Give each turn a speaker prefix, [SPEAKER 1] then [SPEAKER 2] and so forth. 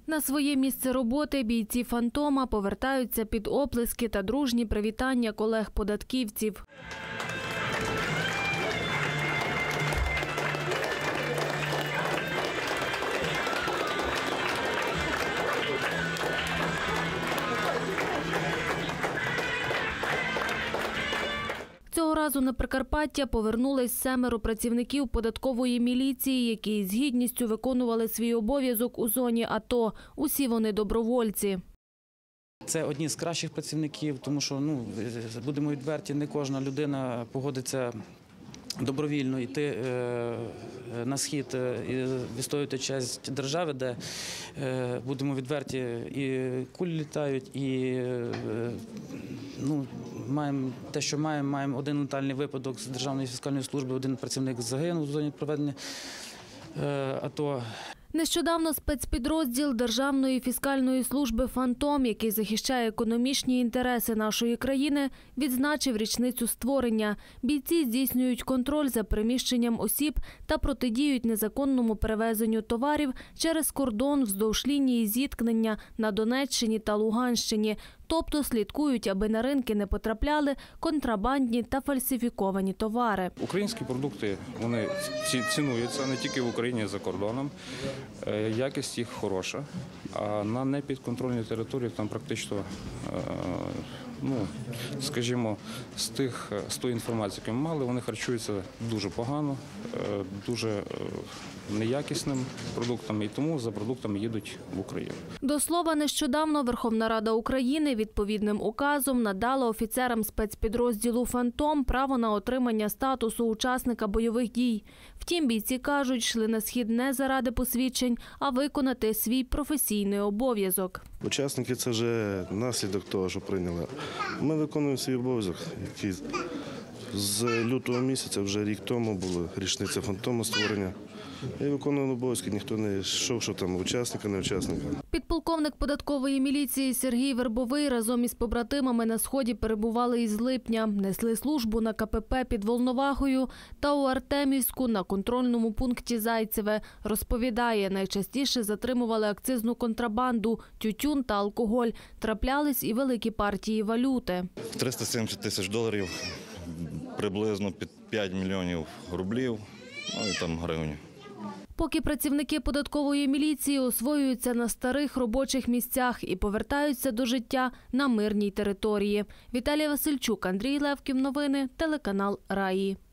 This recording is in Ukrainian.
[SPEAKER 1] На своє місце роботи бійці «Фантома» повертаються під оплески та дружні привітання колег-податківців. Цього разу на Прикарпаття повернулись 7 працівників податкової міліції, які з гідністю виконували свій обов'язок у зоні АТО. Усі вони добровольці.
[SPEAKER 2] Це одні з кращих працівників, тому що, будемо відверті, не кожна людина погодиться добровільно йти на схід і відстоювати честь держави, де, будемо відверті, і кулі літають, і маємо те, що маємо. Маємо один летальний випадок з Державної фіскальної служби, один працівник загинув у зоні проведення АТО.
[SPEAKER 1] Нещодавно спецпідрозділ Державної фіскальної служби «Фантом», який захищає економічні інтереси нашої країни, відзначив річницю створення. Бійці здійснюють контроль за переміщенням осіб та протидіють незаконному перевезенню товарів через кордон вздовж лінії зіткнення на Донеччині та Луганщині. Тобто слідкують, аби на ринки не потрапляли контрабандні та фальсифіковані товари.
[SPEAKER 3] Українські продукти, вони цінуються не тільки в Україні, а й за кордоном. Якість їх хороша, а на непідконтрольній території там практично, скажімо, з тої інформації, яку ми мали, вони харчуються дуже погано, дуже неякісним продуктами, і тому за продуктами їдуть в Україну.
[SPEAKER 1] До слова, нещодавно Верховна Рада України відповідним указом надала офіцерам спецпідрозділу «Фантом» право на отримання статусу учасника бойових дій. Втім, бійці кажуть, йшли на схід не заради посвідчень, а виконати свій професійний обов'язок.
[SPEAKER 4] Учасники – це вже наслідок того, що прийняли. Ми виконуємо свій обов'язок, який з лютого місяця, вже рік тому, була річниця «Фантома» створення. І виконували обов'язки, ніхто не йшов, що там учасника, не учасника.
[SPEAKER 1] Підполковник податкової міліції Сергій Вербовий разом із побратимами на Сході перебували із липня. Несли службу на КПП під Волновахою та у Артемівську на контрольному пункті Зайцеве. Розповідає, найчастіше затримували акцизну контрабанду, тютюн та алкоголь. Траплялись і великі партії валюти.
[SPEAKER 5] 370 тисяч доларів, приблизно під 5 мільйонів рублів, і там гривень.
[SPEAKER 1] Поки працівники податкової міліції освоюються на старих робочих місцях і повертаються до життя на мирній території. Віталія Васильчук, Андрій Левків. Новини. Телеканал «Раї».